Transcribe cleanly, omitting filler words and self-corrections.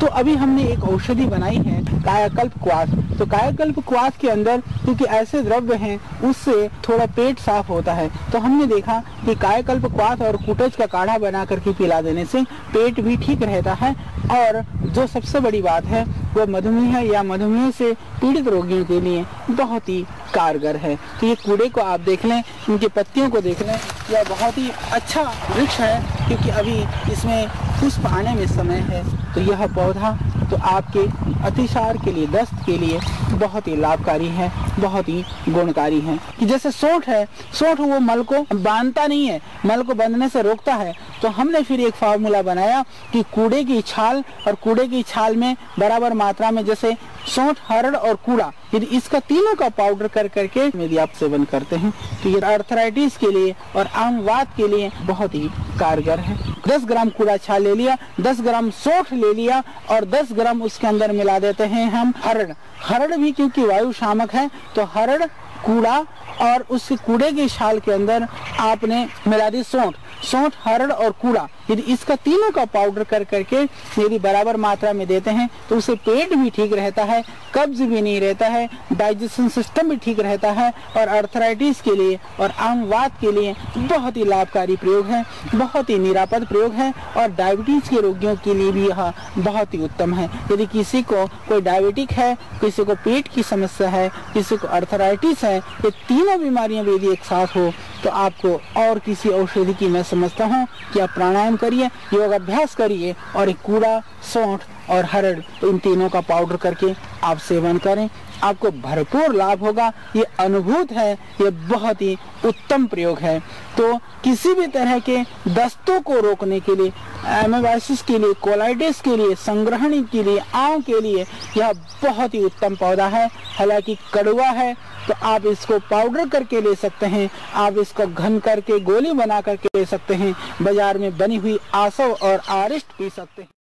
तो अभी हमने एक औषधि बनाई है कायाकल्प क्वास। तो कायाकल्प क्वास के अंदर क्योंकि ऐसे द्रव्य हैं उससे थोड़ा पेट साफ होता है, तो हमने देखा कि कायाकल्प क्वास और कुटज का काढ़ा बना करके पिला देने से पेट भी ठीक रहता है। और जो सबसे बड़ी बात है वो मधुमेह या मधुमेह से पीड़ित रोगियों के लिए बहुत ही कारगर है। तो ये कूड़े को आप देख लें, इनकी पत्तियों को देख लें, यह बहुत ही अच्छा वृक्ष है क्योंकि अभी इसमें पुष्प आने में समय है। तो यह पौधा तो आपके अतिसार के लिए, दस्त के लिए बहुत ही लाभकारी है, बहुत ही गुणकारी है। कि जैसे सोंठ है, सोंठ वो मल को बांधता नहीं है, मल को बंधने से रोकता है। तो हमने फिर एक फार्मूला बनाया कि कूड़े की छाल और कूड़े की छाल में बराबर मात्रा में, जैसे सोंठ, हरड़ और कूड़ा, यदि इसका तीनों का पाउडर कर करके यदि आप सेवन करते हैं तो ये अर्थराइटिस के लिए और आम वात के लिए बहुत ही कारगर है। 10 ग्राम कूड़ा छाल ले लिया, 10 ग्राम सोंठ ले लिया और 10 ग्राम उसके अंदर मिला देते हैं हम हरड़। हरड़ भी क्योंकि वायु शामक है, तो हरड़, कूड़ा और उस कूड़े की छाल के अंदर आपने मिला दी सोंठ, सोंठ, हरड़ और कूड़ा। यदि इसका तीनों का पाउडर कर करके यदि बराबर मात्रा में देते हैं तो उससे पेट भी ठीक रहता है, कब्ज भी नहीं रहता है, डाइजेशन सिस्टम भी ठीक रहता है और अर्थराइटिस के लिए और आम वात के लिए बहुत ही लाभकारी प्रयोग है, बहुत ही निरापद प्रयोग है और डायबिटीज के रोगियों के लिए भी यह बहुत ही उत्तम है। यदि किसी को कोई डायबिटिक है, किसी को पेट की समस्या है, किसी को अर्थराइटिस है, ये तीनों बीमारियां यदि एक साथ हो तो आपको और किसी औषधि की मैं समझता हूँ कि आप प्राणायाम करिए, योग अभ्यास करिए और एक कूड़ा, सोंठ और हरड़, इन तीनों का पाउडर करके आप सेवन करें, आपको भरपूर लाभ होगा। ये अनुभूत है, ये बहुत ही उत्तम प्रयोग है। तो किसी भी तरह के दस्तों को रोकने के लिए, एमेबाइसिस के लिए, कोलाइटिस के लिए, संग्रहणी के लिए, आंव के लिए यह बहुत ही उत्तम पौधा है। हालांकि कड़वा है तो आप इसको पाउडर करके ले सकते हैं, आप इसको घन करके गोली बना करके ले सकते हैं, बाजार में बनी हुई आसव और आरिष्ट पी सकते हैं।